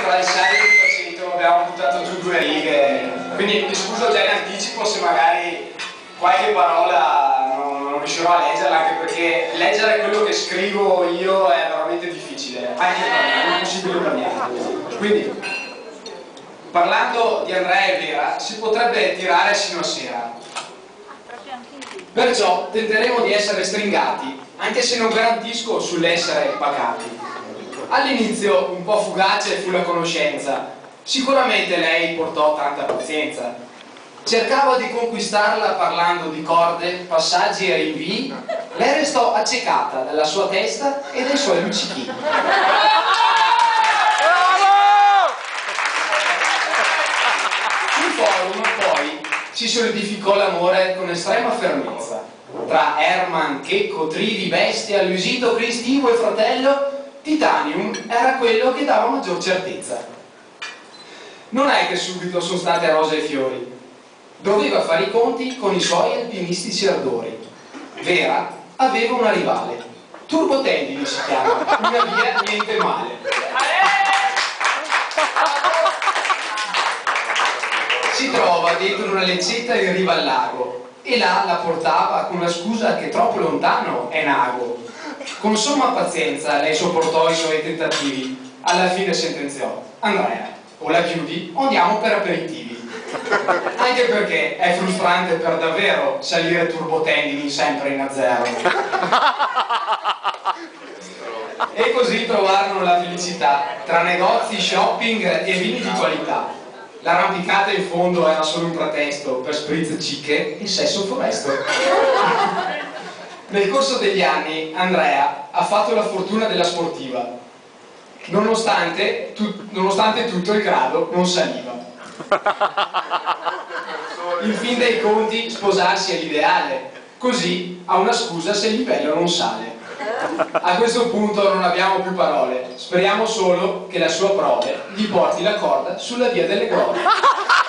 tra il saggio e il faceto abbiamo buttato giù 2 righe, quindi mi scuso già in anticipo se magari qualche parola non riuscirò a leggerla, anche perché leggere quello che scrivo io è veramente difficile, anche per me, è impossibile per me. Quindi, parlando di Andrea e Vera, si potrebbe tirare sino a sera. Perciò tenteremo di essere stringati, anche se non garantisco sull'essere pacati. All'inizio un po' fugace fu la conoscenza, sicuramente lei portò tanta pazienza. Cercavo di conquistarla parlando di corde, passaggi e rinvii, lei restò accecata dalla sua testa e dai suoi luccichini. Sul forum poi si solidificò l'amore con estrema fermezza. Tra Herman, Checco, Tridi, Bestia, Luisito, Cristivo e fratello, Titanium era quello che dava maggior certezza. Non è che subito sono state rose e fiori. Doveva fare i conti con i suoi alpinistici ardori. Vera aveva una rivale. Turbotendini si chiama, una via niente male. Si trova dentro una leccetta in riva al lago e là la portava con la scusa che troppo lontano è Nago. Con somma pazienza lei sopportò i suoi tentativi. Alla fine sentenziò: Andrea, o la chiudi o andiamo per aperitivi. Anche perché è frustrante per davvero salire turbotendini sempre in azzero. E così trovarono la felicità tra negozi, shopping e vini di qualità. L'arrampicata in fondo era solo un pretesto per spritz cicche e sesso funesto. Nel corso degli anni Andrea ha fatto la fortuna della sportiva, nonostante tutto il grado non saliva. In fin dei conti sposarsi è l'ideale, così ha una scusa se il livello non sale. A questo punto non abbiamo più parole, speriamo solo che la sua prole gli porti la corda sulla via delle glorie.